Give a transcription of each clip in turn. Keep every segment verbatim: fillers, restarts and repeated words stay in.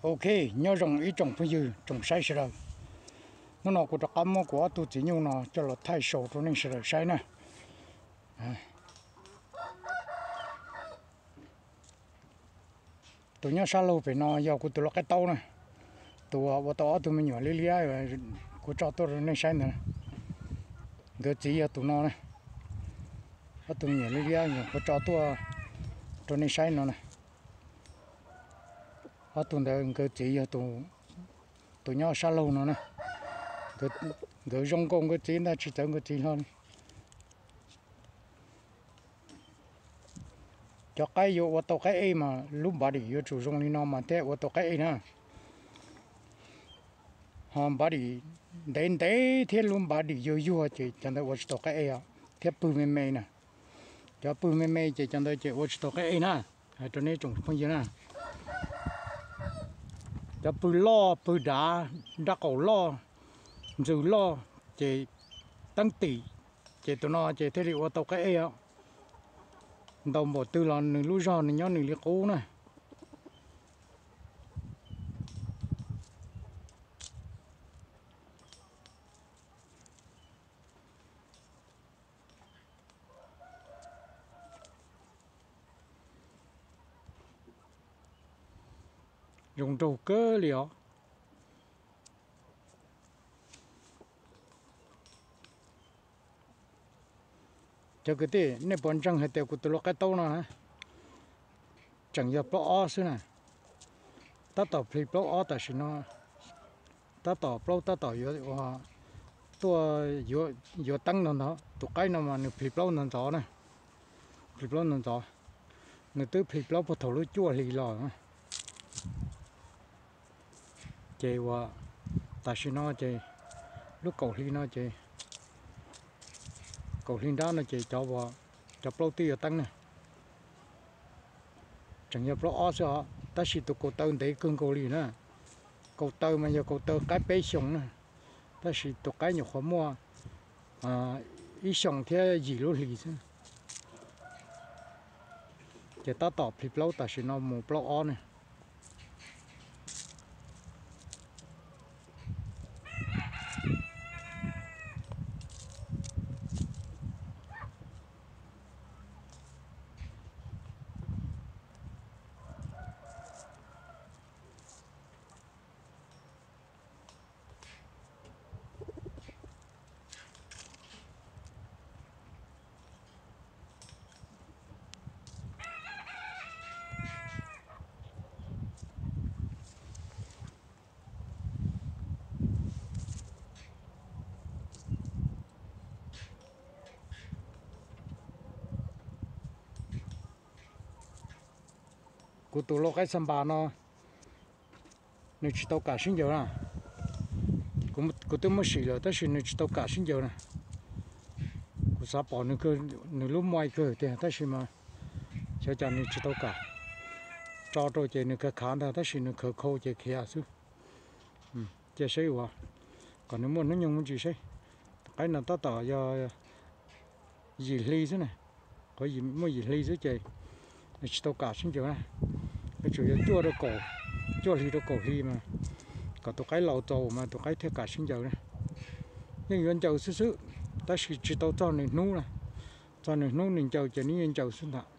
ok nhớ rằng ý trồng bây giờ trồng sai rồi nó nó cũng có một quả tôi chỉ nhiều nó cho nó thay sầu cho nên sẽ sai nè tôi nhớ sao lâu phải nó giờ của tôi là cái tàu này tôi vào tàu tôi mới nhỏ lì lì rồi của cho tôi nên sai nữa cái chỉ tụi nó này tôi nhỏ lì lì rồi của cho tôi cho nên sai nó này ở tuần đó cái chỉ tụi tụi nhỏ sao lâu nó này cái cái rong công cái chỉ là chỉ tới cái chỉ thôi cho cái vô ô tô cái ấy mà lúc bà đi vô chủ rong đi nó mà thế ô tô cái ấy nè họ bà đi đến đấy thế luôn bà đi vô vô chỉ chẳng được ô tô cái ấy à thế bự mềm mềm nè cho bự mềm mềm chỉ chẳng được chỉ ô tô cái ấy nè hay cho nên trồng phong gì nè cho bự lo bự đá đá cầu lo dù lo chỉ tăng tỷ chỉ tụi nó chỉ thế thì ô tô cái ấy à đầu một từ là nửa lúa giòn nhớ nửa liệt cũ này dùng trâu cơ liệu cho cái gì nếu bọn trăng hay tiêu của tôi lo cái tàu nào chẳng giờ bao ó xưa này ta tàu phi bao ó tại sao nó ta tàu bao ta tàu yếu và tôi yếu yếu tăng nó nó tụi cái nào mà nó phi bao nó gió này phi bao nó gió nó tới phi bao bắt đầu nó chua lì lò chơi và tại sao nó chơi lúc cầu lì nó chơi cầu lì đó nó chơi cho vào cho bao tiêu tăng này chẳng nhập lo ó sao ta chỉ tụ cầu tơ để cưng cầu lì nữa cầu tơ mà giờ cầu tơ cái bé sống nè ta chỉ tụ cái nhiều khó mua à ít sống thế gì luôn lì chứ chỉ ta tọp thì lâu ta chỉ nó một lâu ó này cụ tụ lo cái sâm bà nó nếu chỉ tao cả sinh giờ nè cũng cụ tôi mới xì rồi, ta xì nếu chỉ tao cả sinh giờ nè cụ sao bỏ nữa cơ nữa lúc mai cơ thì ta xì mà cho cho nếu chỉ tao cả cho tôi chỉ nữa cái khán ta ta xì nữa khờ khô chỉ kia chứ chỉ xây quá còn nếu muốn nó nhung chỉ xây cái nào ta tỏ cho gì ly thế này có gì mới gì ly thế chơi chỉ tao cả sinh giờ nè cái chủ yếu chua được cổ chua thì được cổ thì mà có tụi cái lẩu trầu mà tụi cái theo cả sinh dầu này nhưng nguyên dầu xứ xứ ta chỉ chỉ tao cho này nú này cho này nú nên dầu chỉ nên dầu xứ thật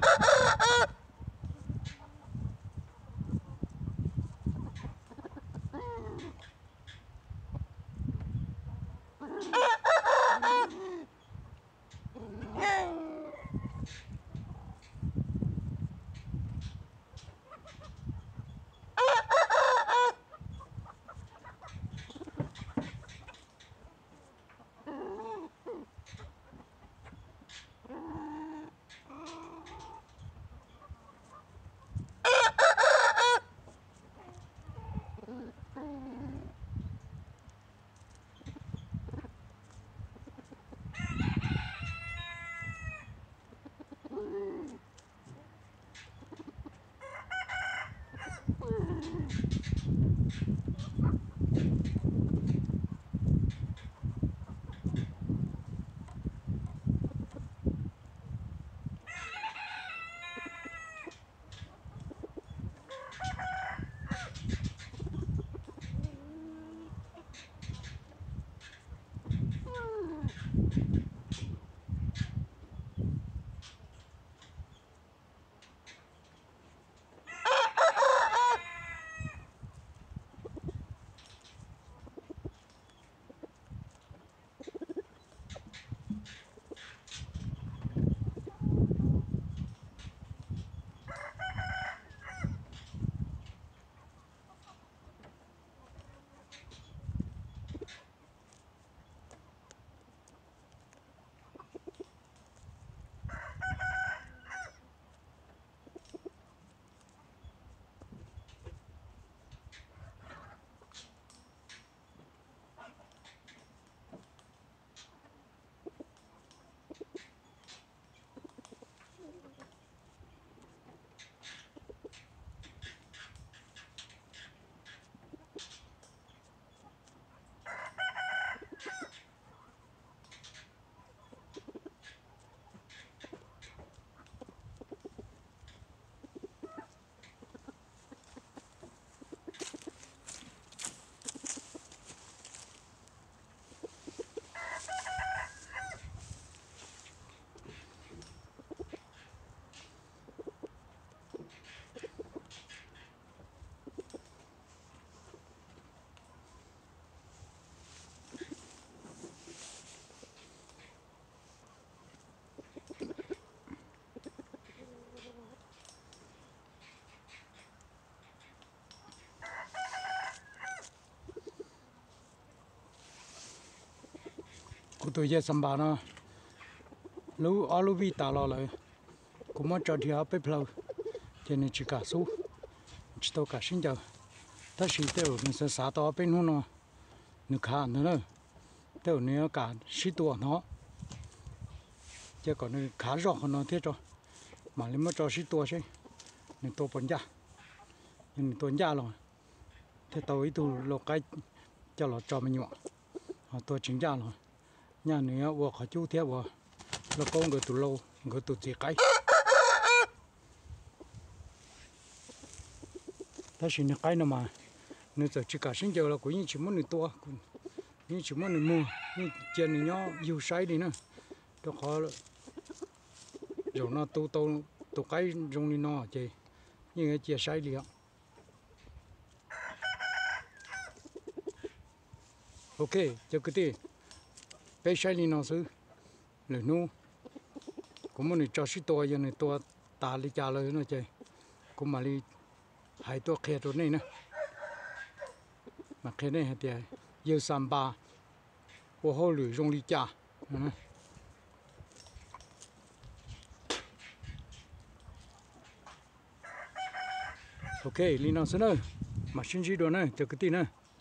cụ tôi giờ sắm bà nó lú ở lú vi tả lò lại cũng muốn cho thì họ bếp lâu cho nên chỉ cả số chỉ tao cả sinh giờ ta chỉ tiêu mình sẽ xả to bên nó nó khá nữa nữa tiêu nữa cả sĩ tuổi nó chứ còn nó khá rõ hơn nó thế cho mà nếu mà cho sĩ tuổi chứ nên tôi bận ra nhưng tôi ra rồi thế tôi tôi lo cái cho nó cho mình nhọ tôi chính ra rồi nhà nữa vợ họ chú thế vợ nó có người tụi lâu người tụi chỉ cái ta chỉ là cái nào mà nếu giờ chỉ cả sinh giờ là cũng như chỉ muốn người to như chỉ muốn người mua như tiền này nó yêu sai đi nữa cho khó rồi nó tu tu tu cái dùng đi nó chứ như cái chia sai đi ạ. Ok cho cái gì bé sai đi nó xứ lời nu cũng muốn cho sĩ to giờ này to ta đi trả lời nó chứ cũng mà đi haiตัวแค่ตัวนี้นะมาแค่นี้เดียวเยอะสามบา我好旅用力加嗯 ok li nào xưa nữa mà xin chỉ đồ nữa cho cái tin nữa